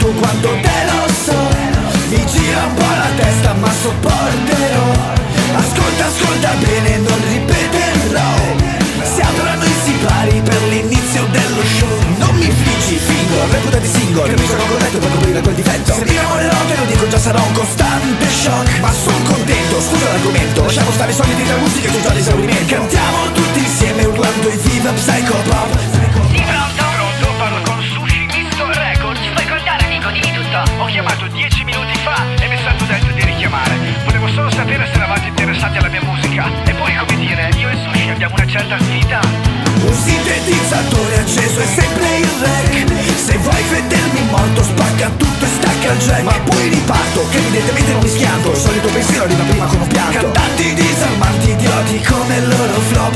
quanto te lo so. Mi gira un po' la testa ma sopporterò. Ascolta, ascolta bene, non ripeterò. Si aprono i sipari per l'inizio dello show. Non mi fliggi, fingo, reputati single, che mi sono corretto per coprire quel difetto. Se mi innamorerò te lo dico, già sarò un costante shock. Ma son contento, scusa l'argomento, lasciamo stare i soliti tra musica e già l'esaurimento. Cantiamo tutti insieme urlando e viva Psyco-Pop. Sì, pronto? Pronto, parlo con Sushi Misto Records. Puoi contare, amico, dimmi tutto. Ho chiamato 10 minuti fa e mi è stato detto di richiamare. Volevo solo sapere se eravate interessati alla mia musica. E poi, come dire, io e Sushi abbiamo una certa affinità. Un sintetizzatore acceso è sempre il rec. Se vuoi vedermi morto spacca tutto e stacca il jack. Ma poi riparto, che evidentemente non mi schianto. Il solito pensiero arriva prima con un pianto. Cantanti disarmanti, idioti come il loro flop.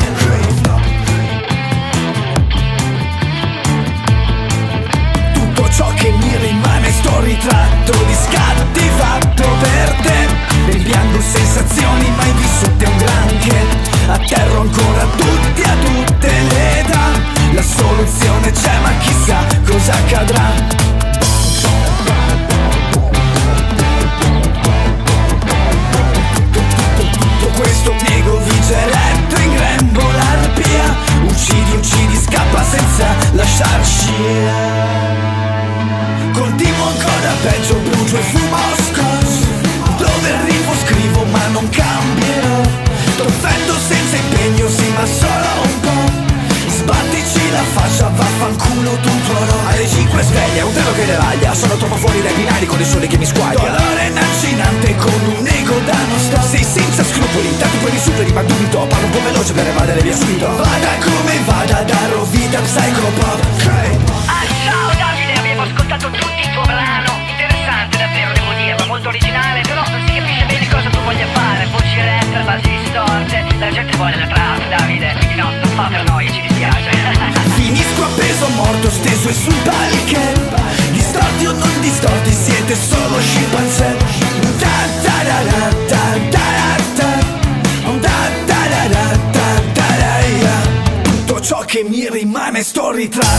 Tutto ciò che mi rimane sto ritratto di scatti fatto per te. Rimpiango sensazioni mai vissute un granché. Atterro ancora tutti a tutte le età. La soluzione c'è ma chissà cosa accadrà. Tutto questo piego vige eletto in grembo l'arpia. Uccidi, uccidi, scappa senza lasciar scia. Continuo ancora peggio, brucio e fumo scotch. Dove arrivo scrivo ma non cambierò. T'offendo senza impegno, sì ma solo un po'. Sbattici la faccia, vaffanculo tutto no. Alle 5 sveglia, un treno che deraglia. Sono troppo fuori dai binari con il sole che mi squaglia. Dolore lancinante con un ego da non sto. Sei senza scrupoli, tanto poi mi superi ma dubito. Parlo un po' veloce per evadere via subito. Vada come vada, darò vita Psycho-Pop. Ciao Davide, abbiamo ascoltato tutti il tuo brano. Interessante davvero, devo dirlo, molto originale. Però non si capisce bene cosa tu voglia fare. Voci rapper, basi distorte. La gente vuole la trap, Davide. Quindi no, non fa per noi, ci dispiace. Finisco appeso, morto, steso e sul parquet. Distorti o non distorti, siete solo scimpanzé. Tutto ciò che mi rimane sto ritratto.